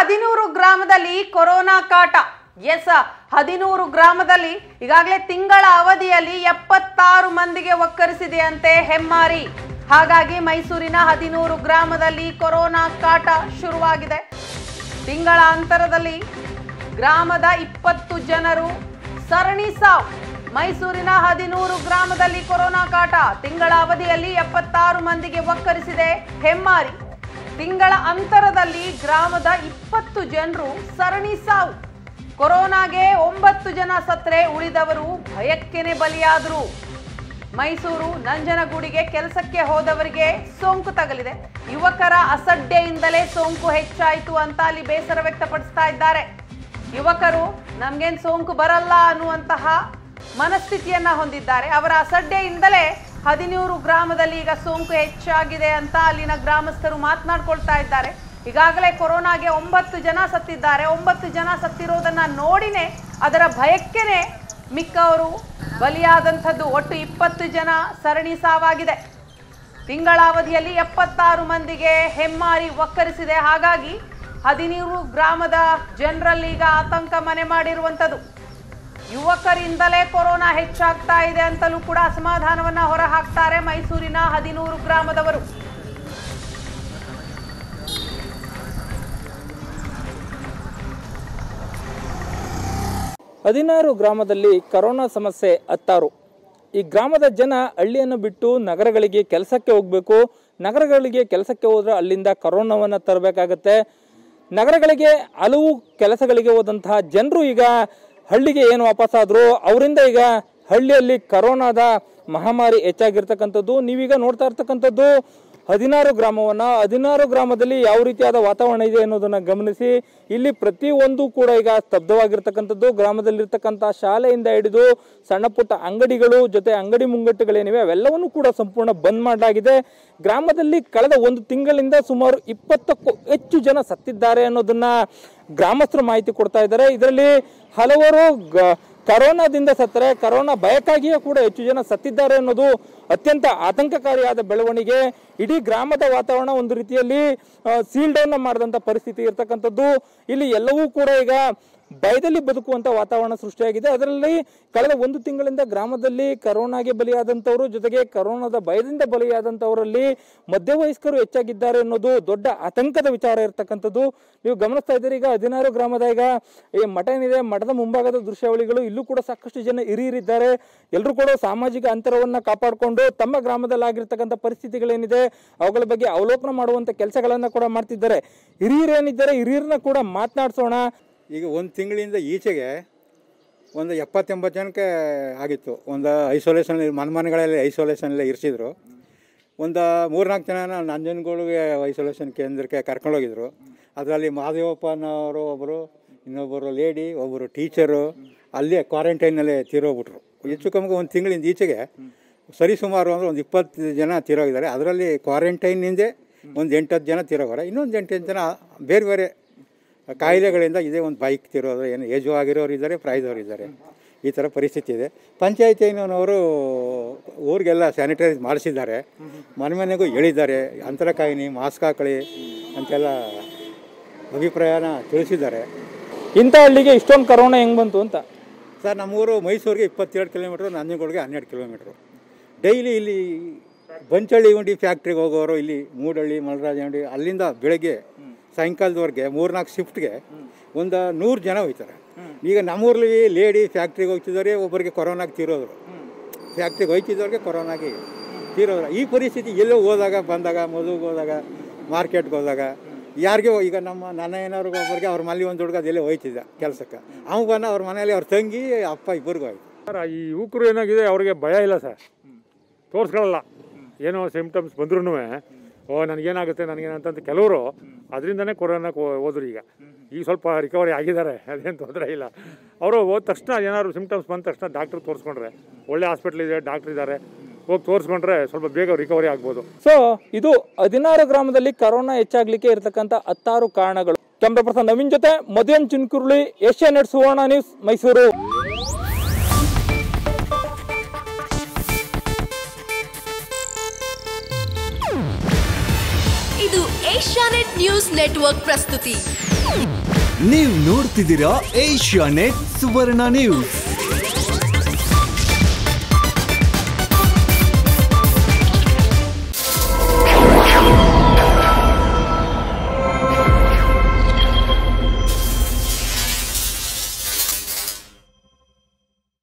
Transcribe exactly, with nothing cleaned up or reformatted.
ಹದಿನೂರು ಗ್ರಾಮದಲ್ಲಿ ಕೊರೋನಾ ಕಾಟ. ಎಸ್, ಹದಿನೂರು ಗ್ರಾಮದಲ್ಲಿ ಈಗಾಗಲೇ ತಿಂಗಳ ಅವಧಿಯಲ್ಲಿ ಎಪ್ಪತ್ತಾರು ಮಂದಿಗೆ ಒಕ್ಕರಿಸಿದೆಯಂತೆ ಹೆಮ್ಮಾರಿ. ಹಾಗಾಗಿ ಮೈಸೂರಿನ ಹದಿನೂರು ಗ್ರಾಮದಲ್ಲಿ ಕೊರೋನಾ ಕಾಟ ಶುರುವಾಗಿದೆ. ತಿಂಗಳ ಅಂತರದಲ್ಲಿ ಗ್ರಾಮದ ಇಪ್ಪತ್ತು ಜನರು ಸರಣಿ ಸಾವು. ಮೈಸೂರಿನ ಹದಿನೂರು ಗ್ರಾಮದಲ್ಲಿ ಕೊರೋನಾ ಕಾಟ. ತಿಂಗಳ ಅವಧಿಯಲ್ಲಿ ಎಪ್ಪತ್ತಾರು ಮಂದಿಗೆ ಒಕ್ಕರಿಸಿದೆ ಹೆಮ್ಮಾರಿ. ತಿಂಗಳ ಅಂತರದಲ್ಲಿ ಗ್ರಾಮದ ಇಪ್ಪತ್ತು ಜನರು ಸರಣಿ ಸಾವು. ಕೊರೋನಾಗೆ ಒಂಬತ್ತು ಜನ ಸತ್ರೆ ಉಳಿದವರು ಭಯಕ್ಕೆನೆ ಬಲಿಯಾದರು. ಮೈಸೂರು ನಂಜನಗೂಡಿಗೆ ಕೆಲಸಕ್ಕೆ ಹೋದವರಿಗೆ ಸೋಂಕು ತಗಲಿದೆ. ಯುವಕರ ಅಸಡ್ಡೆಯಿಂದಲೇ ಸೋಂಕು ಹೆಚ್ಚಾಯಿತು ಅಂತ ಅಲ್ಲಿ ಬೇಸರ ವ್ಯಕ್ತಪಡಿಸ್ತಾ ಇದ್ದಾರೆ. ಯುವಕರು ನಮ್ಗೇನ್ ಸೋಂಕು ಬರಲ್ಲ ಅನ್ನುವಂತಹ ಮನಸ್ಥಿತಿಯನ್ನ ಹೊಂದಿದ್ದಾರೆ. ಅವರ ಅಸಡ್ಡೆಯಿಂದಲೇ ಹದಿನೂರು ಗ್ರಾಮದಲ್ಲಿ ಈಗ ಸೋಂಕು ಹೆಚ್ಚಾಗಿದೆ ಅಂತ ಅಲ್ಲಿನ ಗ್ರಾಮಸ್ಥರು ಮಾತನಾಡ್ಕೊಳ್ತಾ ಇದ್ದಾರೆ. ಈಗಾಗಲೇ ಕೊರೋನಾಗೆ ಒಂಬತ್ತು ಜನ ಸತ್ತಿದ್ದಾರೆ. ಒಂಬತ್ತು ಜನ ಸತ್ತಿರೋದನ್ನ ನೋಡಿನೇ ಅದರ ಭಯಕ್ಕೆನೆ ಮಿಕ್ಕವರು ಬಲಿಯಾದಂಥದ್ದು. ಒಟ್ಟು ಇಪ್ಪತ್ತು ಜನ ಸರಣಿ ಸಾವಾಗಿದೆ. ತಿಂಗಳ ಅವಧಿಯಲ್ಲಿ ಎಪ್ಪತ್ತಾರು ಮಂದಿಗೆ ಹೆಮ್ಮಾರಿ ಒಕ್ಕರಿಸಿದೆ. ಹಾಗಾಗಿ ಹದಿನೂರು ಗ್ರಾಮದ ಜನರಲ್ಲಿ ಈಗ ಆತಂಕ ಮನೆ ಮಾಡಿರುವಂಥದ್ದು. ಯುವಕರಿಂದಲೇ ಕೊರೋನಾ ಹೆಚ್ಚಾಗ್ತಾ ಇದೆ ಅಂತಲೂ ಕೂಡ ಅಸಮಾಧಾನವನ್ನ ಹೊರ ಹಾಕ್ತಾರೆ ಮೈಸೂರಿನ ಹದಿನೂರು ಗ್ರಾಮದವರು. ಹದಿನಾರು ಗ್ರಾಮದಲ್ಲಿ ಕರೋನಾ ಸಮಸ್ಯೆ ಹತ್ತಾರು. ಈ ಗ್ರಾಮದ ಜನ ಹಳ್ಳಿಯನ್ನು ಬಿಟ್ಟು ನಗರಗಳಿಗೆ ಕೆಲಸಕ್ಕೆ ಹೋಗಬೇಕು. ನಗರಗಳಿಗೆ ಕೆಲಸಕ್ಕೆ ಹೋದ್ರೆ ಅಲ್ಲಿಂದ ಕರೋನಾವನ್ನು ತರಬೇಕಾಗತ್ತೆ. ನಗರಗಳಿಗೆ ಹಲವು ಕೆಲಸಗಳಿಗೆ ಹೋದಂತಹ ಜನರು ಈಗ ಹಳ್ಳಿಗೆ ಏನು ವಾಪಸ್ಸಾದ್ರು, ಅವರಿಂದ ಈಗ ಹಳ್ಳಿಯಲ್ಲಿ ಕರೋನಾದ ಮಹಾಮಾರಿ ಹೆಚ್ಚಾಗಿರ್ತಕ್ಕಂಥದ್ದು. ನೀವೀಗ ನೋಡ್ತಾ ಇರ್ತಕ್ಕಂಥದ್ದು ಹದಿನಾರು ಗ್ರಾಮವನ್ನು. ಹದಿನಾರು ಗ್ರಾಮದಲ್ಲಿ ಯಾವ ರೀತಿಯಾದ ವಾತಾವರಣ ಇದೆ ಅನ್ನೋದನ್ನು ಗಮನಿಸಿ. ಇಲ್ಲಿ ಪ್ರತಿಯೊಂದು ಕೂಡ ಈಗ ಸ್ತಬ್ಧವಾಗಿರ್ತಕ್ಕಂಥದ್ದು. ಗ್ರಾಮದಲ್ಲಿರ್ತಕ್ಕಂಥ ಶಾಲೆಯಿಂದ ಹಿಡಿದು ಸಣ್ಣ ಪುಟ್ಟ ಅಂಗಡಿಗಳು ಜೊತೆ ಅಂಗಡಿ ಮುಂಗಟ್ಟುಗಳೇನಿವೆ ಅವೆಲ್ಲವನ್ನೂ ಕೂಡ ಸಂಪೂರ್ಣ ಬಂದ್ ಮಾಡಲಾಗಿದೆ. ಗ್ರಾಮದಲ್ಲಿ ಕಳೆದ ಒಂದು ತಿಂಗಳಿಂದ ಸುಮಾರು ಇಪ್ಪತ್ತಕ್ಕೂ ಹೆಚ್ಚು ಜನ ಸತ್ತಿದ್ದಾರೆ ಅನ್ನೋದನ್ನ ಗ್ರಾಮಸ್ಥರು ಮಾಹಿತಿ ಕೊಡ್ತಾ ಇದ್ದಾರೆ. ಇದರಲ್ಲಿ ಹಲವರು ಕರೋನಾದಿಂದ ಸತ್ತರೆ ಕರೋನಾ ಭಯಕ್ಕಾಗಿಯೇ ಕೂಡ ಹೆಚ್ಚು ಜನ ಸತ್ತಿದ್ದಾರೆ ಅನ್ನೋದು ಅತ್ಯಂತ ಆತಂಕಕಾರಿಯಾದ ಬೆಳವಣಿಗೆ. ಇಡೀ ಗ್ರಾಮದ ವಾತಾವರಣ ಒಂದು ರೀತಿಯಲ್ಲಿ ಸೀಲ್ ಡೌನ್ ಮಾಡಿದಂಥ ಪರಿಸ್ಥಿತಿ ಇರ್ತಕ್ಕಂಥದ್ದು. ಇಲ್ಲಿ ಎಲ್ಲವೂ ಕೂಡ ಈಗ ಭಯದಲ್ಲಿ ಬದುಕುವಂಥ ವಾತಾವರಣ ಸೃಷ್ಟಿಯಾಗಿದೆ. ಅದರಲ್ಲಿ ಕಳೆದ ಒಂದು ತಿಂಗಳಿಂದ ಗ್ರಾಮದಲ್ಲಿ ಕರೋನಾಗೆ ಬಲಿಯಾದಂಥವರು ಜೊತೆಗೆ ಕರೋನಾದ ಭಯದಿಂದ ಬಲಿಯಾದಂಥವರಲ್ಲಿ ಮಧ್ಯವಯಸ್ಕರು ಹೆಚ್ಚಾಗಿದ್ದಾರೆ ಅನ್ನೋದು ದೊಡ್ಡ ಆತಂಕದ ವಿಚಾರ ಇರ್ತಕ್ಕಂಥದ್ದು. ನೀವು ಗಮನಿಸ್ತಾ ಇದ್ದೀರಿ. ಈಗ ಹದಿನಾರು ಗ್ರಾಮದ ಈಗ ಈ ಮಠ ಏನಿದೆ, ಮಠದ ಮುಂಭಾಗದ ದೃಶ್ಯಾವಳಿಗಳು, ಇಲ್ಲೂ ಕೂಡ ಸಾಕಷ್ಟು ಜನ ಹಿರಿಯರಿದ್ದಾರೆ. ಎಲ್ಲರೂ ಕೂಡ ಸಾಮಾಜಿಕ ಅಂತರವನ್ನು ಕಾಪಾಡಿಕೊಂಡು ತಮ್ಮ ಗ್ರಾಮದಲ್ಲಿ ಆಗಿರ್ತಕ್ಕಂಥ ಪರಿಸ್ಥಿತಿಗಳೇನಿದೆ ಅವುಗಳ ಬಗ್ಗೆ ಅವಲೋಕನ ಮಾಡುವಂಥ ಕೆಲಸಗಳನ್ನು ಕೂಡ ಮಾಡ್ತಿದ್ದಾರೆ. ಹಿರಿಯರೇನಿದ್ದಾರೆ ಹಿರಿಯರನ್ನ ಕೂಡ ಮಾತನಾಡಿಸೋಣ. ಈಗ ಒಂದು ತಿಂಗಳಿಂದ ಈಚೆಗೆ ಒಂದು ಎಪ್ಪತ್ತೆಂಬತ್ತು ಜನಕ್ಕೆ ಆಗಿತ್ತು. ಒಂದು ಐಸೋಲೇಷನ್ ಮನೆ ಮನೆಗಳಲ್ಲಿ ಐಸೋಲೇಷನಲ್ಲಿ ಇರಿಸಿದ್ರು. ಒಂದು ಮೂರ್ನಾಲ್ಕು ಜನ ನಂಜನಗೂಡಿಗೆ ಐಸೋಲೇಷನ್ ಕೇಂದ್ರಕ್ಕೆ ಕರ್ಕೊಂಡೋಗಿದ್ರು. ಅದರಲ್ಲಿ ಮಹಾದೇವಪ್ಪನವರು ಒಬ್ಬರು, ಇನ್ನೊಬ್ಬರು ಲೇಡಿ, ಒಬ್ಬರು ಟೀಚರು ಅಲ್ಲೇ ಕ್ವಾರಂಟೈನಲ್ಲೇ ತೀರೋಗ್ಬಿಟ್ರು. ಹೆಚ್ಚು ಕಮ್ಮಿಗೆ ಒಂದು ತಿಂಗಳಿಂದ ಈಚೆಗೆ ಸರಿಸುಮಾರು ಅಂದರೆ ಒಂದು ಇಪ್ಪತ್ತು ಜನ ತೀರೋಗಿದ್ದಾರೆ. ಅದರಲ್ಲಿ ಕ್ವಾರಂಟೈನಿಂದೇ ಒಂದು ಎಂಟತ್ತು ಜನ ತೀರೋಗಾರೆ. ಇನ್ನೊಂದು ಎಂಟತ್ತು ಜನ ಬೇರೆ ಬೇರೆ ಕಾಯಿಲೆಗಳಿಂದ ಇದೇ ಒಂದು ಬೈಕ್ ತಿರೋದು, ಏನು ಏಜು ಆಗಿರೋರು ಇದ್ದಾರೆ, ಪ್ರಾಯದವ್ರು ಇದ್ದಾರೆ. ಈ ಥರ ಪರಿಸ್ಥಿತಿ ಇದೆ. ಪಂಚಾಯತಿನವರು ಊರಿಗೆಲ್ಲ ಸ್ಯಾನಿಟೈಸ್ ಮಾಡಿಸಿದ್ದಾರೆ. ಮನೆ ಮನೆಗೂ ಹೇಳಿದ್ದಾರೆ, ಅಂತರ ಕಾಯಿನಿ, ಮಾಸ್ಕ್ ಹಾಕೊಳ್ಳಿ ಅಂತೆಲ್ಲ ಅಭಿಪ್ರಾಯನ ತಿಳಿಸಿದ್ದಾರೆ. ಇಂಥ ಹಳ್ಳಿಗೆ ಇಷ್ಟೊಂದು ಕರೋನಾ ಹೆಂಗೆ ಬಂತು ಅಂತ ಸರ್, ನಮ್ಮೂರು ಮೈಸೂರಿಗೆ ಇಪ್ಪತ್ತೆರಡು ಕಿಲೋಮೀಟ್ರು, ನಂಜನಗೂಡಿಗೆ ಹನ್ನೆರಡು ಕಿಲೋಮೀಟ್ರು. ಡೈಲಿ ಇಲ್ಲಿ ಬಂಚಳ್ಳಿ ಉಂಡಿ ಫ್ಯಾಕ್ಟ್ರಿಗೆ ಹೋಗೋರು, ಇಲ್ಲಿ ಮೂಡಹಳ್ಳಿ, ಮಲರಾಜ ಉಂಡಿ, ಅಲ್ಲಿಂದ ಬೆಳಗ್ಗೆ ಸಾಯಂಕಾಲದವರೆಗೆ ಮೂರ್ನಾಲ್ಕು ಶಿಫ್ಟ್ಗೆ ಒಂದು ನೂರು ಜನ ಹೋಗ್ತಾರೆ. ಈಗ ನಮ್ಮೂರಲ್ಲಿ ಲೇಡಿ ಫ್ಯಾಕ್ಟ್ರಿಗೆ ಹೋಗ್ತಿದ್ದಾರೆ, ಒಬ್ಬರಿಗೆ ಕೊರೋನಾಗೆ ತೀರೋದ್ರು. ಫ್ಯಾಕ್ಟ್ರಿಗೆ ಹೋಗ್ತಿದ್ದವ್ರಿಗೆ ಕೊರೋನಾಗಿ ತೀರೋದ್ರು. ಈ ಪರಿಸ್ಥಿತಿ ಎಲ್ಲೋ ಹೋದಾಗ ಬಂದಾಗ, ಮದುವೆಗೆ ಹೋದಾಗ, ಮಾರ್ಕೆಟ್ಗೆ ಹೋದಾಗ ಯಾರಿಗೂ ಈಗ ನಮ್ಮ ನನ್ನ ಏನಾದ್ರು ಒಬ್ಬರಿಗೆ ಅವ್ರ ಮನೆ ಒಂದು ಹುಡುಗ ಅದೆಲ್ಲೇ ಹೋಯ್ತಿದ್ದ ಕೆಲಸಕ್ಕೆ. ಅವ್ನು ಬಂದ ಅವ್ರ ಮನೆಯಲ್ಲಿ ಅವ್ರ ತಂಗಿ ಅಪ್ಪ ಇಬ್ಬರಿಗೂ ಆಯ್ತು. ಸರ್, ಈ ಯುವಕರು ಏನಾಗಿದೆ ಅವ್ರಿಗೆ ಭಯ ಇಲ್ಲ ಸರ್, ತೋರಿಸ್ಕೊಳ್ಳಲ್ಲ. ಏನೋ ಸಿಮ್ಟಮ್ಸ್ ಬಂದ್ರೂ ಓ ನನಗೇನಾಗುತ್ತೆ ನನಗೇನಂತಂತ ಕೆಲವರು ಅದರಿಂದನೇ ಕೊರೋನಾಕ್ಕೆ ಹೋದ್ರು. ಈಗ ಈಗ ಸ್ವಲ್ಪ ರಿಕವರಿ ಆಗಿದ್ದಾರೆ, ಅದೇನು ತೊಂದರೆ ಇಲ್ಲ. ಅವರು ಹೋದ ತಕ್ಷಣ ಏನಾದ್ರು ಸಿಮ್ಟಮ್ಸ್ ಬಂದ ತಕ್ಷಣ ಡಾಕ್ಟ್ರಿಗೆ ತೋರಿಸ್ಕೊಂಡ್ರೆ, ಒಳ್ಳೆ ಹಾಸ್ಪಿಟ್ಲ್ ಇದೆ, ಡಾಕ್ಟ್ರ್ ಇದ್ದಾರೆ, ಹೋಗಿ ತೋರಿಸ್ಕೊಂಡ್ರೆ ಸ್ವಲ್ಪ ಬೇಗ ರಿಕವರಿ ಆಗ್ಬೋದು. ಸೊ ಇದು ಹದಿನಾರು ಗ್ರಾಮದಲ್ಲಿ ಕರೋನಾ ಹೆಚ್ಚಾಗ್ಲಿಕ್ಕೆ ಇರತಕ್ಕಂಥ ಹತ್ತಾರು ಕಾರಣಗಳು. ಕ್ಯಾಮ್ರಾ ಪರ್ಸನ್ ನವೀನ್ ಜೊತೆ ಮಧುಯನ್ ಚಿನ್ಕುರ್ಳಿ, ಏಷ್ಯಾನೆಟ್ ಸುವರ್ಣ ನ್ಯೂಸ್, ಮೈಸೂರು. ಇದು ಏಷ್ಯಾನೆಟ್ ನ್ಯೂಸ್ ನೆಟ್ವರ್ಕ್ ಪ್ರಸ್ತುತಿ. ನೀವು ನೋಡ್ತಿದ್ದೀರಾ ಏಷ್ಯಾ ನೆಟ್ ಸುವರ್ಣ ನ್ಯೂಸ್.